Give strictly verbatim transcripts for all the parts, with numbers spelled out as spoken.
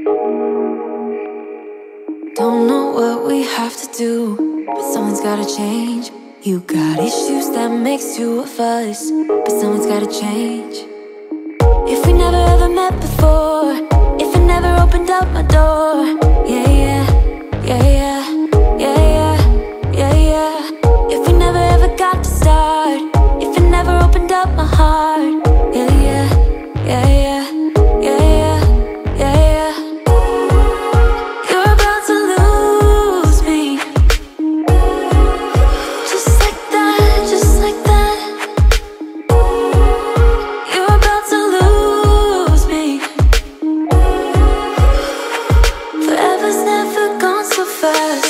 Don't know what we have to do, but someone's gotta change. You got issues that makes you a fuss, but someone's gotta change. If we never ever met before, if I never opened up my door, yeah, yeah, yeah, yeah, yeah, yeah, yeah, yeah. If we never ever got to start, if I never opened up my heart, yeah, yeah, yeah, yeah, yeah, yeah, yeah, yeah. You're about to lose me, just like that, just like that. You're about to lose me. Forever's never gone so fast.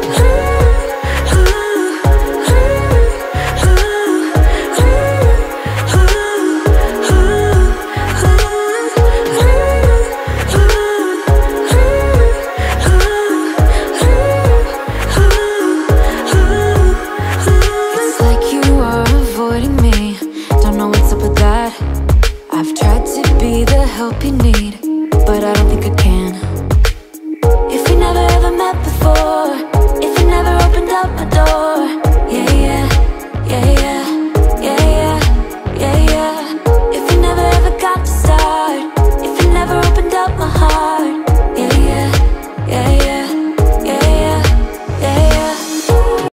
It's like you are avoiding me. Don't know what's up with that. I've tried to be the help you need, but I don't think I can. If we never ever met before, if I never opened up my door,